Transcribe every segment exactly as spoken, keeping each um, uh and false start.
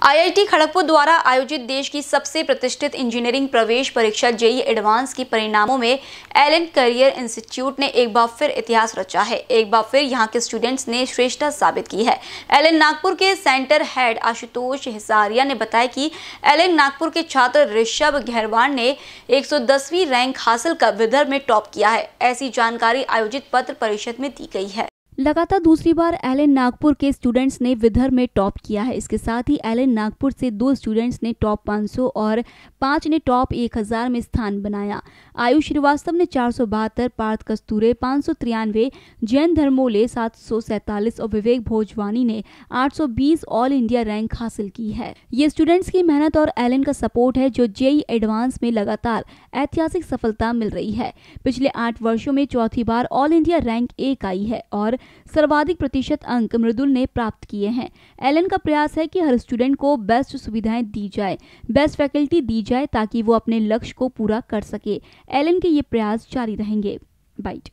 IIT Kharagpur द्वारा आयोजित देश की सबसे प्रतिष्ठित इंजीनियरिंग प्रवेश परीक्षा जेईई एडवांस के परिणामों में एलन करियर इंस्टीट्यूट ने एक बार फिर इतिहास रचा है। एक बार फिर यहां के स्टूडेंट्स ने श्रेष्ठता साबित की है। एलन नागपुर के सेंटर हेड आशुतोष हिसारिया ने बताया कि एलन नागपुर के छात्र ऋषभ गहरवार ने एक सौ दसवीं रैंक हासिल कर विदर्भ में टॉप किया है। ऐसी जानकारी आयोजित पत्र परिषद में दी गई है। लगातार दूसरी बार एलन नागपुर के स्टूडेंट्स ने विदर्भ में टॉप किया है। इसके साथ ही एलन नागपुर से दो स्टूडेंट्स ने टॉप पाँच सौ और पांच ने टॉप एक हज़ार में स्थान बनाया। आयुष श्रीवास्तव ने चार सौ बहत्तर, पार्थ कस्तूरे पाँच सौ तिरानवे, जैन धर्मोले सात सौ सैंतालीस और विवेक भोजवानी ने आठ सौ बीस ऑल इंडिया रैंक हासिल की है। ये स्टूडेंट्स की मेहनत और एलन का सपोर्ट है जो जेईई एडवांस में लगातार ऐतिहासिक सफलता मिल रही है। पिछले आठ वर्षों में चौथी बार ऑल इंडिया रैंक एक आई है और सर्वाधिक प्रतिशत अंक मृदुल ने प्राप्त किए हैं। एलन का प्रयास है कि हर स्टूडेंट को बेस्ट सुविधाएं दी जाए, बेस्ट फैकल्टी दी जाए ताकि वो अपने लक्ष्य को पूरा कर सके। एलन के ये प्रयास जारी रहेंगे। बाइट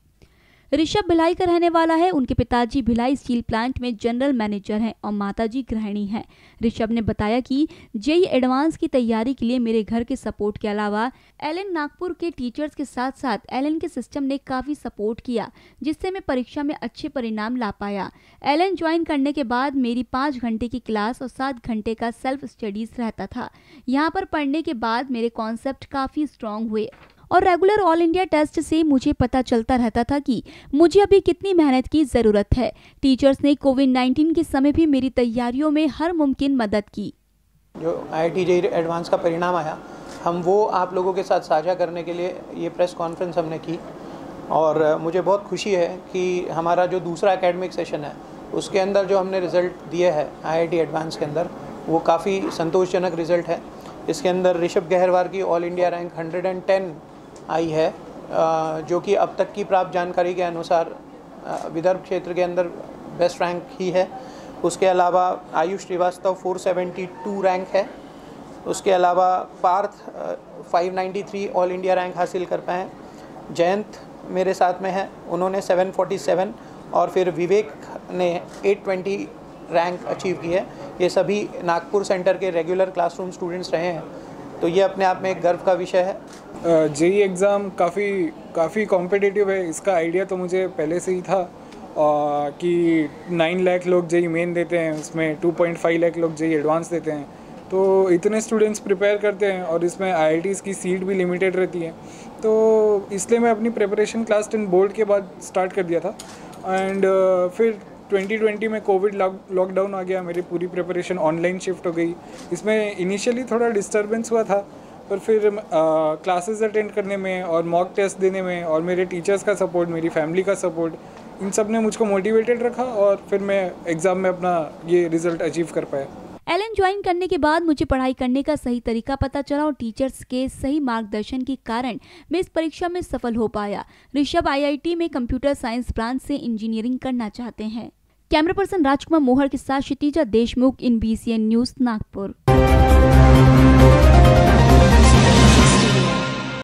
ऋषभ भिलाई का रहने वाला है। उनके पिताजी भिलाई स्टील प्लांट में जनरल मैनेजर हैं और माताजी गृहिणी हैं। ऋषभ ने बताया कि जेईई एडवांस की तैयारी के लिए मेरे घर के सपोर्ट के अलावा एलन नागपुर के टीचर्स के साथ साथ एलन के सिस्टम ने काफ़ी सपोर्ट किया, जिससे मैं परीक्षा में अच्छे परिणाम ला पाया। एलन ज्वाइन करने के बाद मेरी पाँच घंटे की क्लास और सात घंटे का सेल्फ स्टडीज रहता था। यहाँ पर पढ़ने के बाद मेरे कॉन्सेप्ट काफ़ी स्ट्रॉन्ग हुए और रेगुलर ऑल इंडिया टेस्ट से मुझे पता चलता रहता था कि मुझे अभी कितनी मेहनत की ज़रूरत है। टीचर्स ने कोविड नाइन्टीन के समय भी मेरी तैयारियों में हर मुमकिन मदद की। जो आईआईटी जेईई एडवांस का परिणाम आया, हम वो आप लोगों के साथ साझा करने के लिए ये प्रेस कॉन्फ्रेंस हमने की और मुझे बहुत खुशी है कि हमारा जो दूसरा एकेडमिक सेशन है उसके अंदर जो हमने रिज़ल्ट दिए है आईआईटी एडवांस के अंदर, वो काफ़ी संतोषजनक रिज़ल्ट है। इसके अंदर ऋषभ गहरवार की ऑल इंडिया रैंक एक सौ दस आई है, जो कि अब तक की प्राप्त जानकारी के अनुसार विदर्भ क्षेत्र के अंदर बेस्ट रैंक ही है। उसके अलावा आयुष श्रीवास्तव चार सौ बहत्तर रैंक है। उसके अलावा पार्थ पाँच सौ तिरानवे ऑल इंडिया रैंक हासिल कर पाए। जयंत मेरे साथ में है, उन्होंने सात सौ सैंतालीस और फिर विवेक ने आठ सौ बीस रैंक अचीव की है। ये सभी नागपुर सेंटर के रेगुलर क्लासरूम स्टूडेंट्स रहे हैं, तो ये अपने आप में एक गर्व का विषय है। जेईई एग्ज़ाम काफ़ी काफ़ी कॉम्पिटिटिव है, इसका आइडिया तो मुझे पहले से ही था आ, कि नौ लाख लोग जेईई मेन देते हैं, उसमें दो पॉइंट पाँच लाख लोग जेईई एडवांस देते हैं, तो इतने स्टूडेंट्स प्रिपेयर करते हैं और इसमें आईआईटीज़ की सीट भी लिमिटेड रहती है। तो इसलिए मैं अपनी प्रिपरेशन क्लास टेन बोर्ड के बाद स्टार्ट कर दिया था एंड फिर ट्वेंटी ट्वेंटी में कोविड लॉकडाउन आ गया, मेरी पूरी प्रिपरेशन ऑनलाइन शिफ्ट हो गई। इसमें इनिशियली थोड़ा डिस्टर्बेंस हुआ था, पर फिर क्लासेस अटेंड करने में और मॉक टेस्ट देने में और मेरे टीचर्स का सपोर्ट, मेरी फैमिली का सपोर्ट, इन सब ने मुझको मोटिवेटेड रखा और फिर मैं एग्ज़ाम में अपना ये रिज़ल्ट अचीव कर पाया। एलन ज्वाइन करने के बाद मुझे पढ़ाई करने का सही तरीका पता चला और टीचर्स के सही मार्गदर्शन के कारण मैं इस परीक्षा में सफल हो पाया। ऋषभ आईआईटी में कंप्यूटर साइंस ब्रांच से इंजीनियरिंग करना चाहते हैं। कैमरा पर्सन राजकुमार मोहर के साथ Kshitija Deshmukh in BCN news Nagpur.